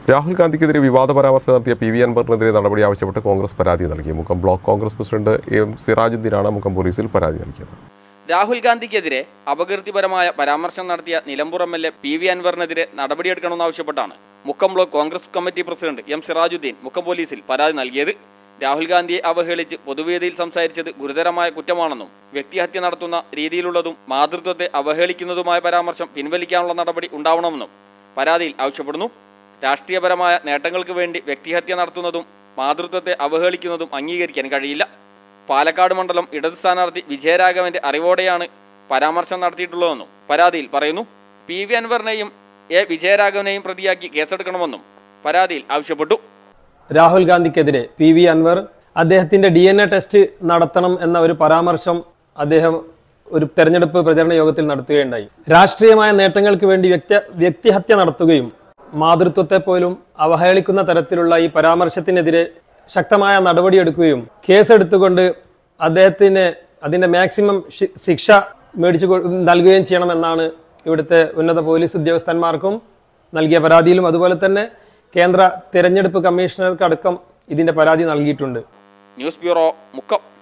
രാഹുൽ ഗാന്ധിക്കെതിരെ വിവാദ പരാമർശം നടത്തിയ പി വി അൻവറിനെതിരെ നടപടി ആവശ്യപ്പെട്ട് കോൺഗ്രസ് പരാതി നൽകി. Mukkam block Congress president M സിറാജുദ്ദീനാണ് മുക്കം പോലീസിൽ പരാതി നൽകിയത്. രാഹുൽ ഗാന്ധിക്കെതിരെ അപകീർത്തിപരമായ പരാമർശം നടത്തിയ നിലമ്പൂർ MLA പി വി അൻവറിനെതിരെ നടപടിയെടുക്കണമെന്നാവശ്യപ്പെട്ടാണ് Mukkam block Congress committee president M Sirajuddin Mukkam പോലീസിൽ പരാതി നൽകിയത്. രാഹുൽ ഗാന്ധിയെ അവഹേളിച്ച് പൊതുവേദിയിൽ സംസാരിച്ചത് ഗുരുതരമായ കുറ്റമാണെന്നും വ്യക്തിഹത്യ നടത്തുന്ന രീതിയിലുള്ളതും മാതൃത്വത്തെ അവഹേളിക്കുന്നതുമായ പരാമർശം പിൻവലിക്കാനുള്ള നടപടി ഉണ്ടാവണമെന്നും പരാതിയിൽ ആവശ്യപ്പെടുന്നു. രാഷ്ട്രീയപരമായ നേട്ടങ്ങൾക്ക് വേണ്ടി വ്യക്തിഹത്യ നടത്തുന്നതും മാതൃത്വത്തെ അവഹേളിക്കുന്നതും അംഗീകരിക്കാൻ കഴിയില്ല. പാലക്കാട് മണ്ഡലം ഇടത് സ്ഥാനാർത്ഥി വിജയരാഘവന്റെ അറിവോടെയാണ് പരാമർശം നടത്തിയിട്ടുള്ളതെന്നും പരാതിയിൽ പറയുന്നു. പി വി അൻവറിനെയും എ വിജയരാഘവനെയും പ്രതിയാക്കി കേസെടുക്കണമെന്നും പരാതിയിൽ ആവശ്യപ്പെട്ടു. രാഹുൽ ഗാന്ധിക്കെതിരെ പി വി അൻവർ അദ്ദേഹത്തിന്റെ DNA ടെസ്റ്റ് നടത്തണം എന്ന ഒരു പരാമർശം അദ്ദേഹം ഒരു തെരഞ്ഞെടുപ്പ് പ്രചരണ യോഗത്തിൽ നടത്തുകയുണ്ടായി. രാഷ്ട്രീയമായ നേട്ടങ്ങൾക്ക് വേണ്ടി വ്യക്തിഹത്യ നടത്തുകയും മാതൃത്വത്തെ പോലും അവഹേളിക്കുന്ന തരത്തിലുള്ള ഈ പരാമർശത്തിനെതിരെ ശക്തമായ നടപടിയെടുക്കുകയും കേസെടുത്തുകൊണ്ട് അദ്ദേഹത്തിന് അതിന്റെ മാക്സിമം ശിക്ഷ മേടിച്ചു നൽകുകയും ചെയ്യണമെന്നാണ് ഇവിടുത്തെ ഉന്നത പോലീസ് ഉദ്യോഗസ്ഥന്മാർക്കും നൽകിയ പരാതിയിലും അതുപോലെ തന്നെ കേന്ദ്ര തെരഞ്ഞെടുപ്പ് കമ്മീഷണർക്കടക്കം ഇതിന്റെ പരാതി നൽകിയിട്ടുണ്ട്. News bureau, Mukkam.